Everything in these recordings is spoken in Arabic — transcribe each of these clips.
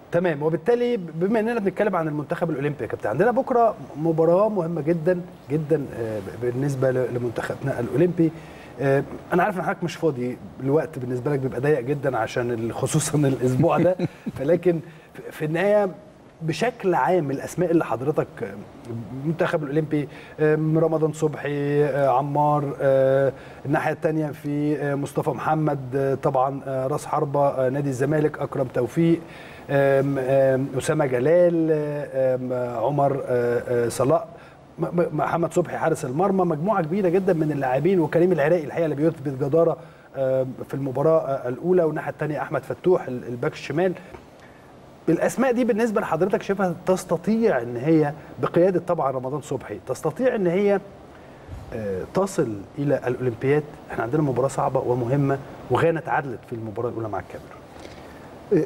تمام. وبالتالي بما اننا بنتكلم عن المنتخب الاولمبي يا كابتن، عندنا بكره مباراه مهمه جدا جدا بالنسبه لمنتخبنا الاولمبي. انا عارف ان حضرتك مش فاضي، الوقت بالنسبه لك بيبقى ضيق جدا عشان خصوصا الاسبوع ده فلكن في النهايه بشكل عام الاسماء اللي حضرتك المنتخب الاولمبي، رمضان صبحي، عمار، الناحيه الثانيه في مصطفى محمد، طبعا راس حربه نادي الزمالك اكرم توفيق، اسامه جلال، عمر صلاح، محمد صبحي حارس المرمى، مجموعه كبيره جدا من اللاعبين، وكريم العراقي الحقيقه اللي بيثبت جداره في المباراه الاولى، والناحيه الثانيه احمد فتوح الباك الشمال. الاسماء دي بالنسبه لحضرتك شايفها تستطيع ان هي بقياده طبعا رمضان صبحي تستطيع ان هي تصل الى الاولمبياد؟ احنا عندنا مباراه صعبه ومهمه، وغانا تعادلت في المباراه الاولى مع الكاميرون.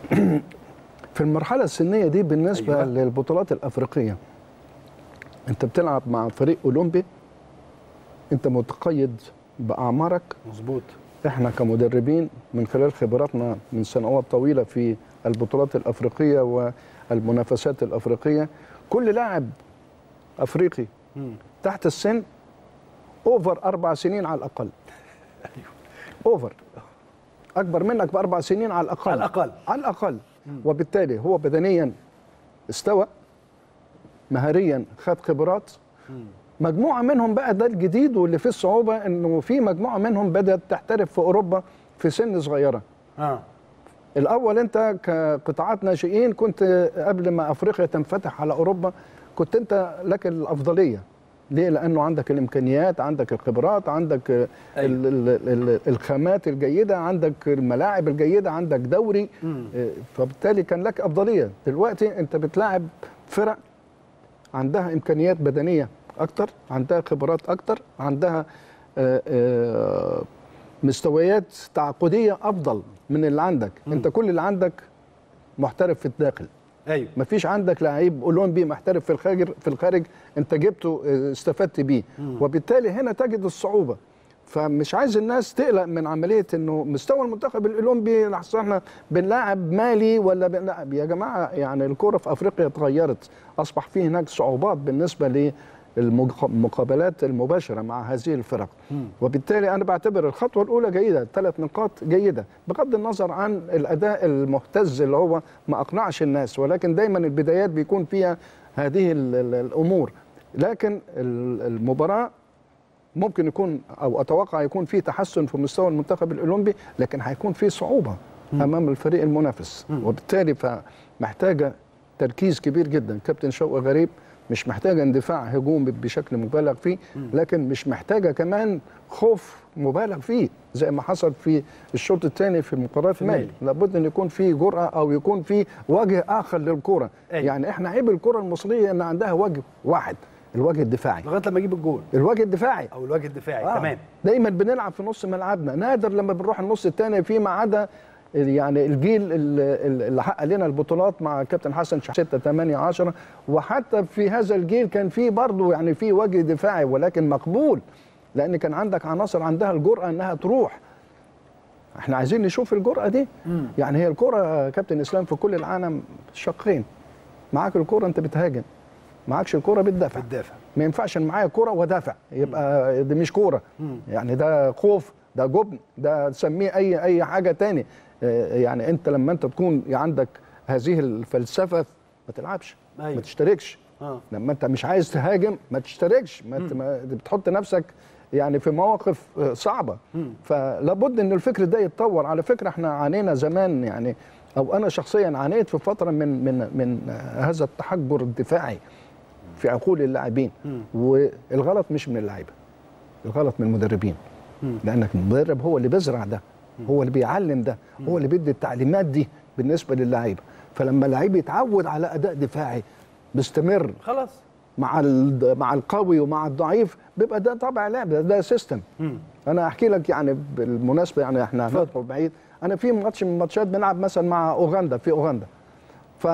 في المرحله السنيه دي بالنسبه أيوة. للبطولات الافريقيه انت بتلعب مع فريق اولمبي، انت متقيد باعمارك. مظبوط. احنا كمدربين من خلال خبراتنا من سنوات طويله في البطولات الافريقيه والمنافسات الافريقيه، كل لاعب افريقي تحت السن اوفر 4 سنين على الاقل. اوفر اكبر منك ب4 سنين على الاقل. على الاقل. وبالتالي هو بدنيا استوى، مهاريا خد خبرات. مجموعه منهم بقى ده الجديد واللي فيه الصعوبه، انه في مجموعه منهم بدات تحترف في اوروبا في سن صغيره. الاول انت كقطاعات ناشئين كنت قبل ما افريقيا تنفتح على اوروبا كنت انت لك الافضليه. ليه؟ لانه عندك الامكانيات، عندك الخبرات، عندك الخامات الجيده، عندك الملاعب الجيده، عندك دوري. فبالتالي كان لك افضليه. دلوقتي انت بتلاعب فرق عندها امكانيات بدنيه اكتر، عندها خبرات اكتر، عندها مستويات تعاقديه افضل من اللي عندك. انت كل اللي عندك محترف في الداخل. ايوه. مفيش عندك لعيب اولمبي محترف في الخارج انت جبته استفدت بيه. وبالتالي هنا تجد الصعوبه. فمش عايز الناس تقلق من عمليه انه مستوى المنتخب الاولمبي لحظه احنا بنلاعب مالي ولا بنلاعب. يا جماعه يعني الكوره في افريقيا اتغيرت، اصبح فيه هناك صعوبات بالنسبه للمقابلات المباشره مع هذه الفرق. وبالتالي انا بعتبر الخطوه الاولى جيده، 3 نقاط جيده بغض النظر عن الاداء المهتز اللي هو ما اقنعش الناس، ولكن دايما البدايات بيكون فيها هذه الامور. لكن المباراه ممكن يكون او اتوقع يكون في تحسن في مستوى المنتخب الاولمبي، لكن هيكون في صعوبه امام الفريق المنافس. وبالتالي فمحتاجه تركيز كبير جدا. كابتن شوقي غريب مش محتاجه اندفاع هجومي بشكل مبالغ فيه، لكن مش محتاجه كمان خوف مبالغ فيه زي ما حصل في الشوط الثاني في مباراه مالي. لابد ان يكون في جرأه او يكون في وجه اخر للكره. يعني احنا عيب الكره المصريه ان عندها وجه واحد، الوجه الدفاعي، لغايه لما اجيب الجول. الوجه الدفاعي او الوجه الدفاعي. تمام. دايما بنلعب في نص ملعبنا، نادر لما بنروح النص الثاني فيما عدا يعني الجيل اللي حقق لنا البطولات مع كابتن حسن 6 8 10. وحتى في هذا الجيل كان في برضه يعني في وجه دفاعي ولكن مقبول، لان كان عندك عناصر عندها الجرأه انها تروح. احنا عايزين نشوف الجرأه دي. يعني هي الكره كابتن اسلام في كل العالم شقين، معاك الكره انت بتهاجم، معاكش الكره بتدافع. ما ينفعش ان معايا كره ودافع، يبقى دي مش كوره. يعني ده خوف، ده جبن، ده تسميه اي حاجه تاني. يعني انت لما انت تكون عندك هذه الفلسفه ما تلعبش. أيوة. ما تشتركش. لما انت مش عايز تهاجم ما تشتركش. ما بتحط نفسك يعني في مواقف صعبه. فلابد ان الفكر ده يتطور. على فكره احنا عانينا زمان، يعني او انا شخصيا عانيت في فتره من هذا التحجر الدفاعي في عقول اللاعبين. والغلط مش من اللعيبه، الغلط من المدربين. لانك المدرب هو اللي بيزرع ده، هو اللي بيعلم ده، هو اللي بيدي التعليمات دي بالنسبه للعيبه. فلما اللعيب يتعود على اداء دفاعي بيستمر خلاص مع القوي ومع الضعيف، بيبقى ده طبع لعب، ده سيستم. انا احكي لك يعني بالمناسبه، يعني احنا هندخل بعيد. انا في ماتش من الماتشات بنلعب مثلا مع اوغندا في اوغندا، ف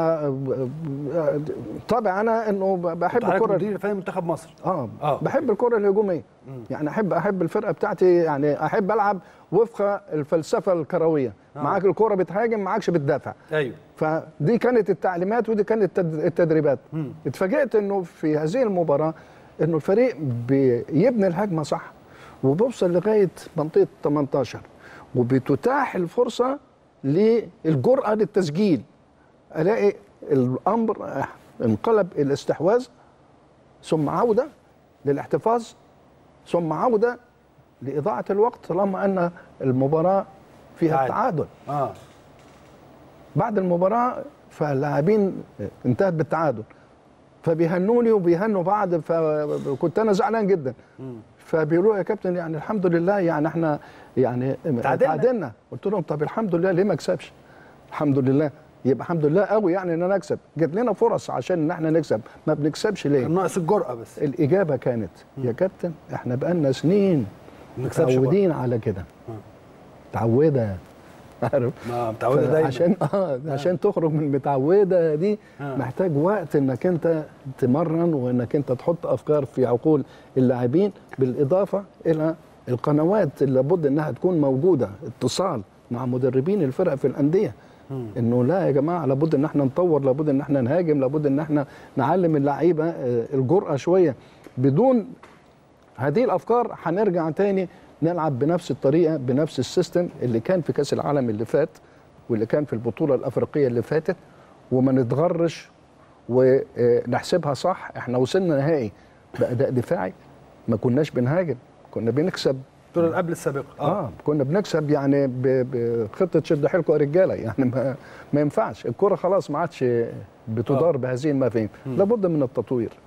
طبعا انا انه بحب الكره دي في منتخب مصر. بحب الكره الهجوميه. يعني احب الفرقه بتاعتي، يعني احب العب وفق الفلسفه الكرويه، معاك الكره بتهاجم، معاكش بتدافع. ايوه. فدي كانت التعليمات ودي كانت التدريبات. اتفاجئت انه في هذه المباراه انه الفريق بيبني الهجمه صح وبيوصل لغايه منطقه 18 وبتتاح الفرصه للجرأه للتسجيل. الاقي الامر انقلب الى استحواذ ثم عوده للاحتفاظ ثم عوده لاضاعه الوقت طالما ان المباراه فيها التعادل. بعد المباراه فاللاعبين انتهت بالتعادل فبيهنوني وبيهنوا بعض، فكنت انا زعلان جدا. فبيقولوا يا كابتن يعني الحمد لله يعني احنا يعني تعادلنا. قلت لهم طب الحمد لله ليه ما اكسبش؟ الحمد لله، يبقى الحمد لله قوي يعني ان انا اكسب. جات لنا فرص عشان ان احنا نكسب، ما بنكسبش ليه؟ ناقص الجرأة بس. الاجابه كانت يا كابتن احنا بقالنا سنين متعودين على كده. متعوده، عارف؟ متعوده دايما. عشان تخرج من المتعوده دي محتاج وقت انك انت تمرن وانك انت تحط افكار في عقول اللاعبين، بالاضافه الى القنوات اللي لابد انها تكون موجوده، اتصال مع مدربين الفرق في الانديه. انه لا يا جماعه لابد ان احنا نطور، لابد ان احنا نهاجم، لابد ان احنا نعلم اللعيبه الجرأه شويه. بدون هذه الافكار هنرجع تاني نلعب بنفس الطريقه بنفس السيستم اللي كان في كاس العالم اللي فات واللي كان في البطوله الافريقيه اللي فاتت، وما نتغرش ونحسبها صح. احنا وصلنا نهائي باداء دفاعي، ما كناش بنهاجم، كنا بنكسب البطوله قبل السابقه. كنا بنكسب يعني بخطه شد حيلكم يا رجاله، يعني ما ينفعش. الكره خلاص ما عادش بتدار بهذه المفاهيم، لابد من التطوير.